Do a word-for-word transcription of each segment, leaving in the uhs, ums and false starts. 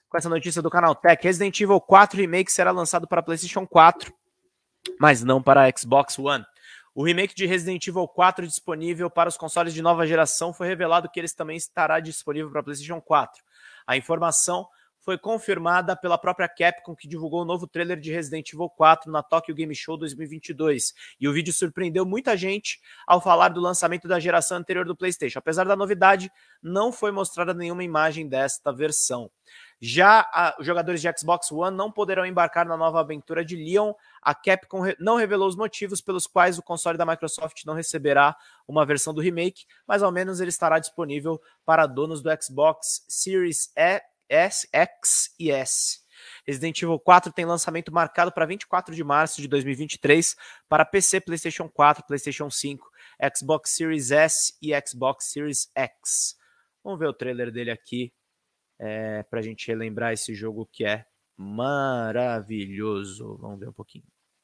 com essa notícia do Canaltech. Resident Evil quatro Remake será lançado para PlayStation quatro, mas não para Xbox One. O remake de Resident Evil quatro disponível para os consoles de nova geração foi revelado que ele também estará disponível para PlayStation quatro. A informação foi confirmada pela própria Capcom, que divulgou o novo trailer de Resident Evil quatro na Tokyo Game Show dois mil e vinte e dois. E o vídeo surpreendeu muita gente ao falar do lançamento da geração anterior do PlayStation. Apesar da novidade, não foi mostrada nenhuma imagem desta versão. Já a, os jogadores de Xbox One não poderão embarcar na nova aventura de Leon. A Capcom re, não revelou os motivos pelos quais o console da Microsoft não receberá uma versão do remake, mas ao menos ele estará disponível para donos do Xbox Series E, S, X e S. Resident Evil quatro tem lançamento marcado para vinte e quatro de março de dois mil e vinte e três para P C, PlayStation quatro, PlayStation cinco, Xbox Series S e Xbox Series X. Vamos ver o trailer dele aqui. É, para a gente relembrar esse jogo que é maravilhoso. Vamos ver um pouquinho.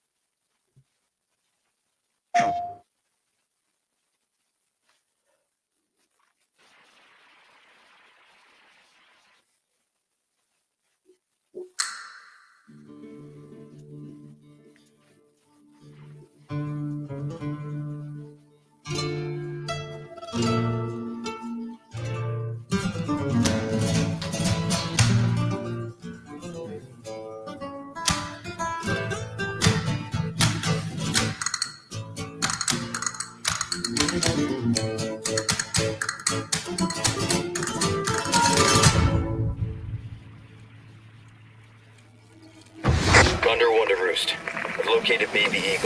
Condor one to roost. I've located baby eagle.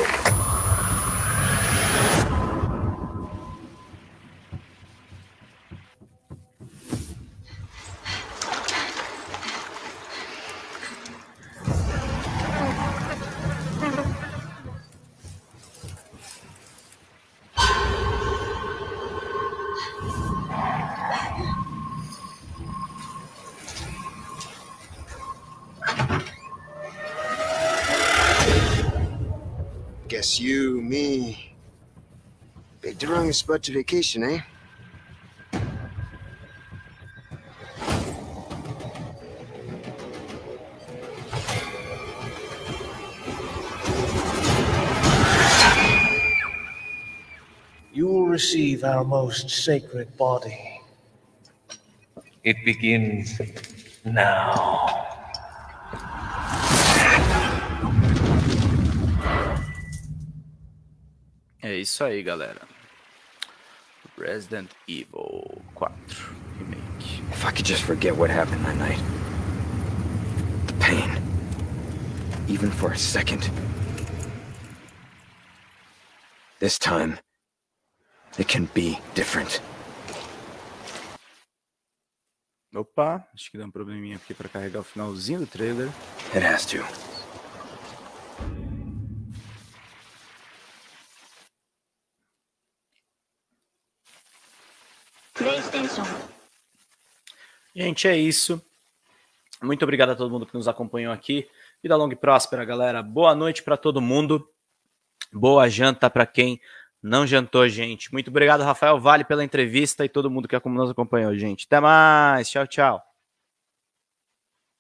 Guess you, me, picked the wrong spot to vacation, eh? You will receive our most sacred body. It begins now. É isso aí, galera. Resident Evil quatro Remake. If I could just forget what happened that night. The pain. Even for a second. This time, it can be different. Opa, acho que deu um probleminha aqui para carregar o finalzinho do trailer. It has to. PlayStation. Gente, é isso. Muito obrigado a todo mundo que nos acompanhou aqui. Vida longa e próspera, galera. Boa noite para todo mundo. Boa janta para quem não jantou, gente. Muito obrigado, Rafael Vale, pela entrevista e todo mundo que nos acompanhou, gente. Até mais. Tchau, tchau.